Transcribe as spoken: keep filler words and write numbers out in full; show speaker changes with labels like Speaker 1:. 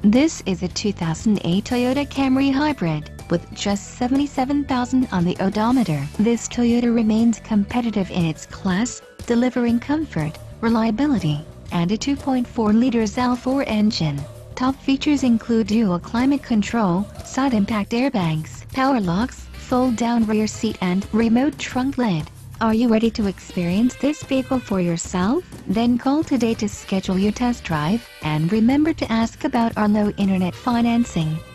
Speaker 1: This is a two thousand eight Toyota Camry Hybrid, with just seventy-seven thousand on the odometer. This Toyota remains competitive in its class, delivering comfort, reliability, and a two point four liter L four engine. Top features include dual climate control, side impact airbags, power locks, fold-down rear seat and remote trunk lid. Are you ready to experience this vehicle for yourself? Then call today to schedule your test drive, and remember to ask about our low internet financing.